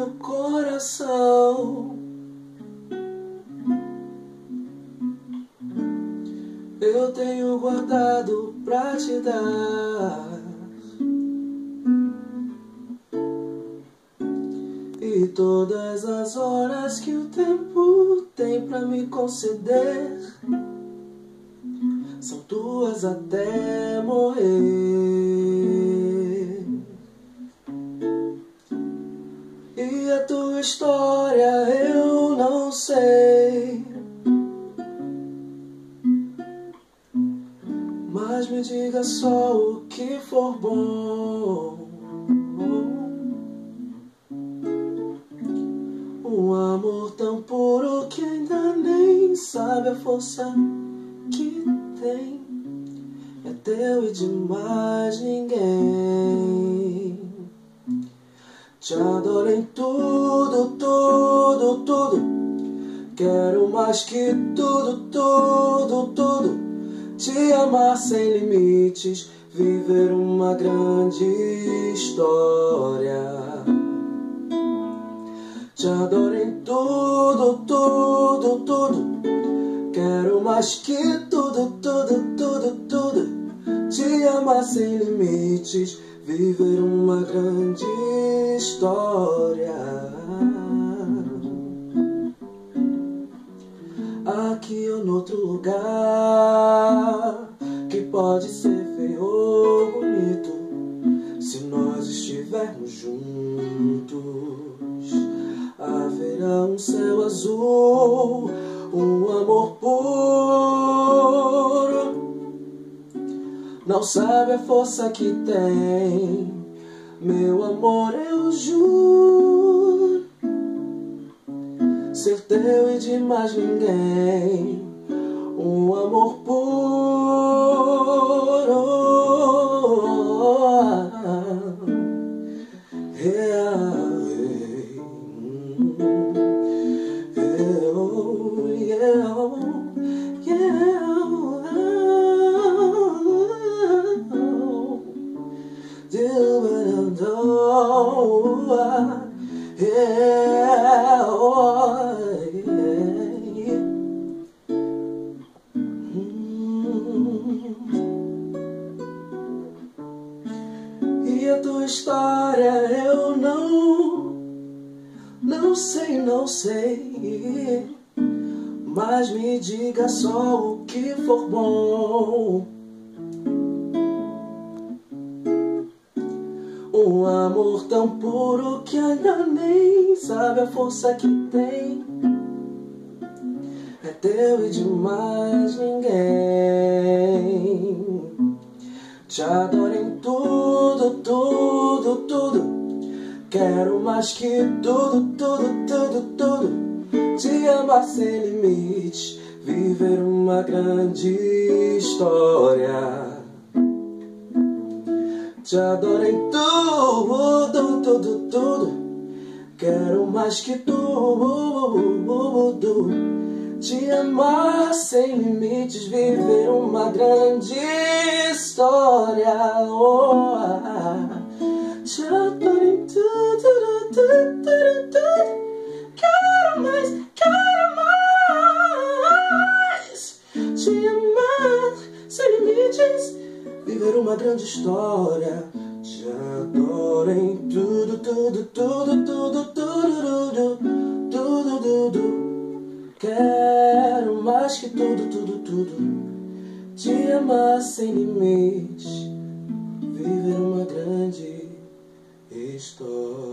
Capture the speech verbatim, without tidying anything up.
no coração. Eu tenho guardado pra te dar, e todas as horas que o tempo tem pra me conceder são tuas até morrer. E a tua história eu não sei, mas me diga só o que for bom. Um amor tão puro que ainda nem sabe a força que tem, é teu e de mais ninguém. Te adoro em tudo, tudo, tudo. Quero mais que tudo, tudo, tudo. Te amar sem limites, viver uma grande história. Te adoro em tudo, tudo, tudo. Quero mais que tudo, tudo, tudo, tudo. Te amar sem limites, viver uma grande história. Aqui ou noutro lugar, que pode ser feio ou bonito, se nós estivermos juntos, haverá um céu azul, um amor puro. Não sabe a força que tem, meu amor, eu juro, ser teu e de mais ninguém, um amor puro. Yeah. E a tua história eu não, não sei, não sei, mas me diga só o que for bom. Um amor tão puro que ainda nem sabe a força que tem, é teu e de mais ninguém. Te adoro em tudo, tudo, tudo. Quero mais que tudo, tudo, tudo, tudo. Te amar sem limites, viver uma grande história. Te adoro em tudo, tudo, tudo. Quero mais que tudo. Te amar sem limites, viver uma grande história. Oh, te adoro em tudo, tudo, tudo, tudo. Quero mais, quero mais. Te amar sem limites, viver uma grande história. Te adoro em tudo, tudo, tudo, tudo, tudo, tudo, tudo, tudo. Quero mais que tudo, tudo, tudo. Te amar sem limites, viver uma grande história.